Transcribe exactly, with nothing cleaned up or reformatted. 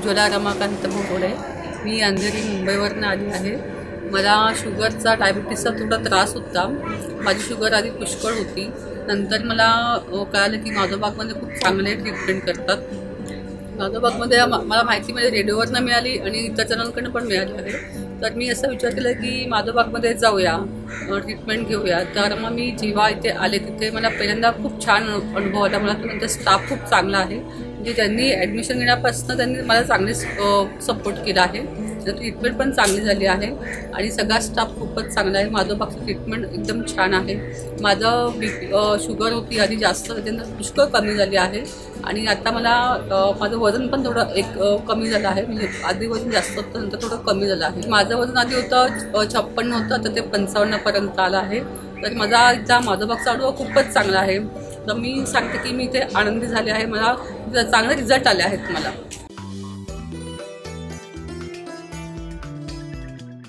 उज्ज्वला रमाकांत मोहोळे। मी अंधेरी मुंबईवरून आली आहे। मला शुगरचा डायबिटीसचा थोडा त्रास होता। माझी शुगर आधी पुष्कळ होती। नंतर मला कळालं की माधवबागमध्ये खूप चांगले ट्रीटमेंट करतात। माधवबागमध्ये मला माहिती म्हणजे रेडिओवरनं मिळाली आणि इतर जणांकडून पण मिळाली आहे। तर मी असा विचार केला की माधवबागमध्ये जाऊया, ट्रीटमेंट घेऊया। तर मग मी जेव्हा इथे आले तिथे मला पहिल्यांदा खूप छान अनुभव आला। मला त्यांचा स्टाफ खूप चांगला आहे। म्हणजे त्यांनी ॲडमिशन घेण्यापासून त्यांनी मला चांगले सपोर्ट केला आहे। ट्रीटमेंट पण चांगली झाली आहे आणि सगळा स्टाफ खूपच चांगला आहे। माधवबागचं ट्रीटमेंट एकदम छान आहे। माझं बी शुगर होती आधी जास्त, त्यांना पुष्कळ कमी झाली आहे आणि आता मला माझं वजन पण थोडं एक कमी झालं आहे। म्हणजे आधी वजन जास्त होतं, नंतर थोडं कमी झालं आहे। माझं वजन आधी होतं छप्पन्न होतं, तर ते पंचावन्नपर्यंत आलं आहे। तर माझा इथला माधवबागचा अनुभव खूपच चांगला आहे। तर मी सांगते की मी इथे आनंदी झाले आहे। मला चांगले रिझल्ट आले आहेत मला।